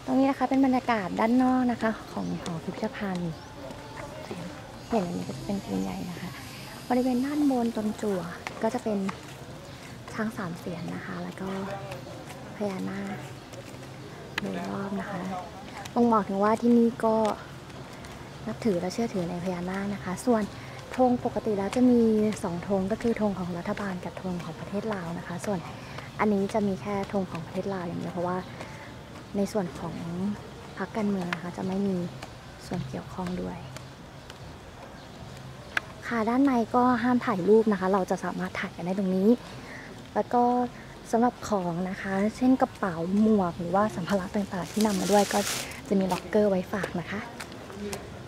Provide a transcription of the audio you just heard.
รงนี้นะคะเป็นบรรยากาศด้านนอกนะคะของหอพิพิธภัณฑ์เห็นอันนี้ก็จะเป็นปืนใหญ่นะคะบริเวณด้านบนต้นจั่วก็จะเป็นช้างสามเสียนนะคะแล้วก็พญานาคโดยรอบนะคะบ่งบอกถึงว่าที่นี่ก็นับถือและเชื่อถือในพญานาคนะคะส่วนธงปกติแล้วจะมี2ธงก็คือธงของรัฐบาลกับธงของประเทศลาวนะคะส่วนอันนี้จะมีแค่ธงของประเทศลาวอย่างเดียวเพราะว่าในส่วนของพรรคการเมืองนะคะจะไม่มีส่วนเกี่ยวข้องด้วยค่ะด้านในก็ห้ามถ่ายรูปนะคะเราจะสามารถถ่ายกันได้ตรงนี้แล้วก็สำหรับของนะคะเช่นกระเป๋าหมวกหรือว่าสัมภาระต่างๆที่นำมาด้วยก็จะมีล็อกเกอร์ไว้ฝากนะคะ